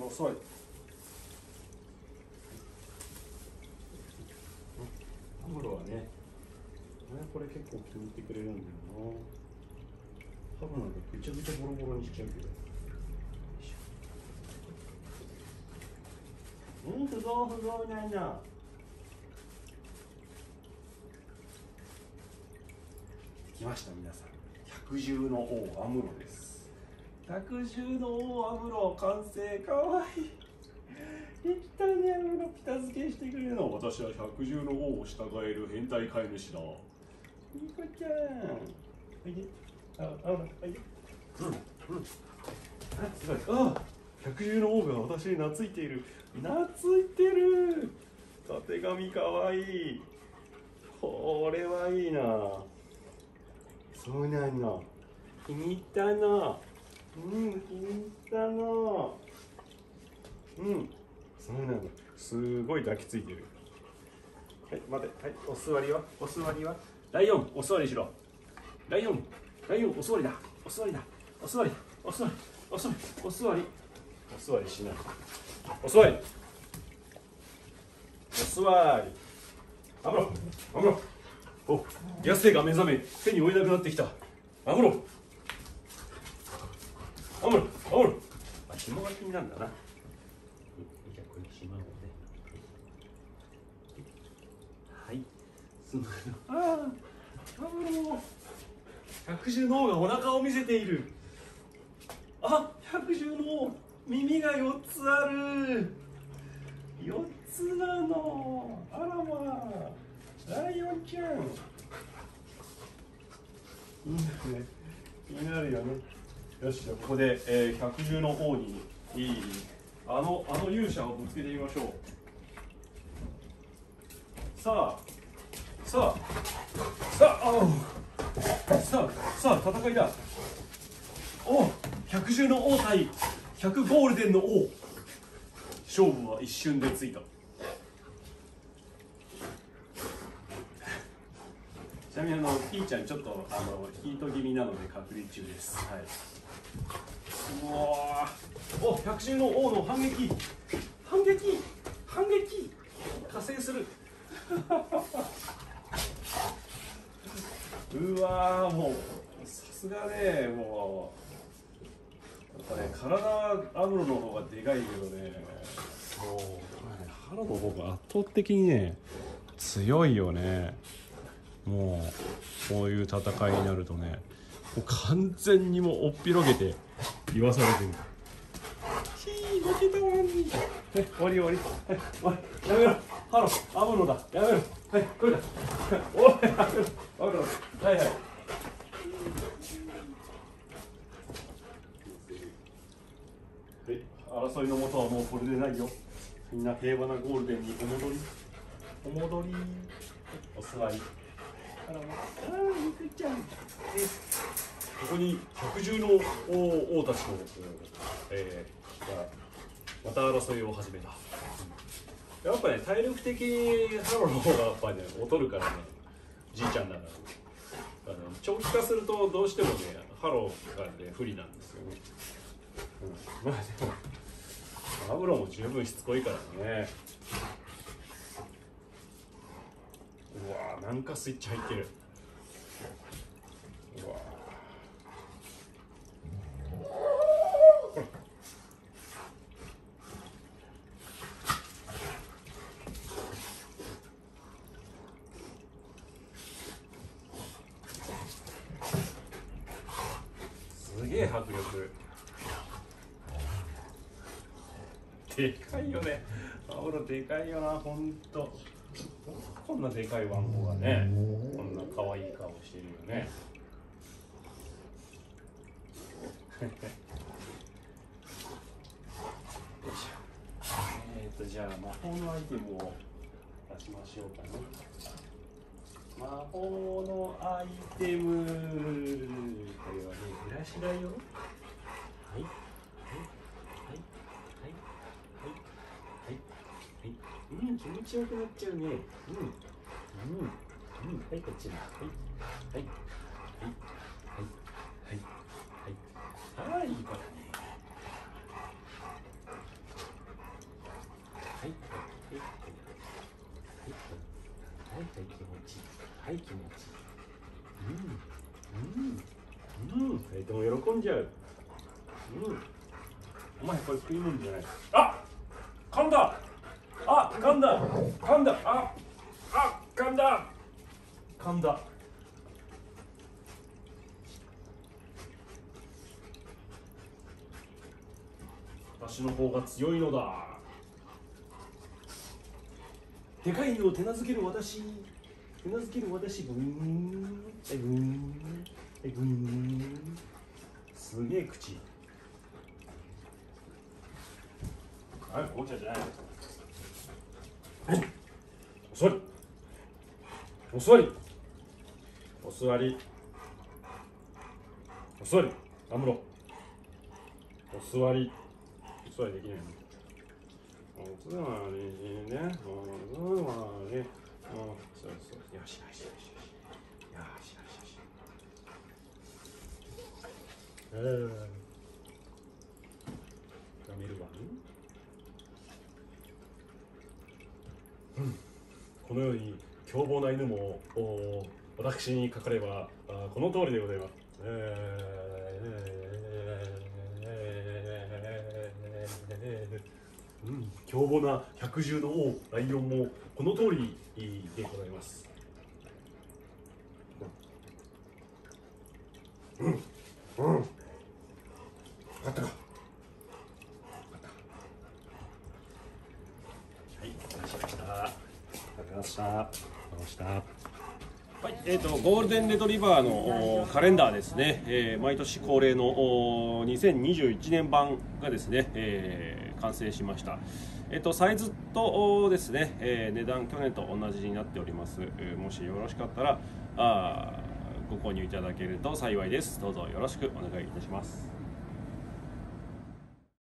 遅い。アムロはね、これ結構気に入ってくれるんだよな。多分なんかぐちゃぐちゃボロボロにしちゃうけど。不動不動なんだ。来ました皆さん。百獣の王アムロです。百獣の王アムロ完成。かわいい。一体ね、アムロピタ付けしてくれるの。私は百獣の王を従える変態飼い主だ。いい子ちゃん。おいで。アムロ、おいで。すごい。百獣の王が私に懐いている。懐いてる。たてがみかわいい。これはいいな。そうなんだ。気に入ったな。気に入ったな。そうなんだ。すごい抱きついてる。はい、待て。はい、お座りは。お座りは。ライオン、お座りしろ。ライオン、お座りだ。お座りだ。お座り。お座り。お座り。お座り。お座りしない。お座り。お座り。アムロ。アムロ。お、野生が目覚め、手に負えなくなってきた。アムロ。アムロ。アムロ。紐が気になるんだな。じゃあこれしまおうね。はい。アムロ。百獣の王がお腹を見せている。百獣の王、耳が4つある。4つなの。あらまあ。ライオンちゃん。いいですね。気になるよね。よし、じゃあここで、百獣の王にあの勇者をぶつけてみましょう。さあ、戦いだ。百獣の王対百ゴールデンの王。勝負は一瞬でついた。ちなみにピーちゃんちょっとヒート気味なので隔離中です。はい。百獣の王の反撃加勢する。うわー、もうさすがね、もうやっぱね、体アムロの方がでかいけどね、腹の方が圧倒的にね強いよね。もうこういう戦いになるとね、もう完全にもうおっぴろげて言わされてる。負けたわんに。終わり。はい、やめろ。ハロ、アムロだ。やめろ。はい、これだ。おい、やめろ。アムロ。はい。争いのもとはもうこれでないよ。みんな平和なゴールデンにお戻り。お座り。ゆくちゃん。ここに百獣の王たちと、また争いを始めた。やっぱね、体力的ハロの方がやっぱね劣るからね、じいちゃんだから、長期化するとどうしてもねハロがね不利なんですよね。まあでもアムロも十分しつこいからね。うわー、なんかスイッチ入ってる。うわすげえ迫力。でかいよね。アムロでかいよな、ほんと。こんなでかいワンコがね、こんな可愛い顔してるよね。じゃあ魔法のアイテムを出しましょうかね。魔法のアイテム。これはね、ブラシだよ。はい。気持ちよくなっちゃうね。はい、こっちだ。はい、いい子だね。 はい、気持ちいい。2人とも喜んじゃう。お前これ食い物じゃない。あ、噛んだ。あ、噛んだ。噛んだ。噛んだ。噛んだ。私の方が強いのだ。でかいのを手なずける私。手なずける私。ブーン。ブーン。ブーン。すげえ口。はい、紅茶じゃない。お座り。お座り。お座り。お座り。アムロ。お座り。お座りできないの。お座りね。お座り。そうそう。よしよしよしよし。よしよしよし。ガメルワン。このように凶暴な犬も私にかかればこの通りでございます。凶暴な百獣の王ライオンもこの通りでございます。分かったか。はい、お願いしました。ありがとうございました。はい、ゴールデンレトリバーのカレンダーですね、毎年恒例の2021年版がですね、完成しました。サイズとですね、値段去年と同じになっております。もしよろしかったらご購入いただけると幸いです。どうぞよろしくお願いいたします。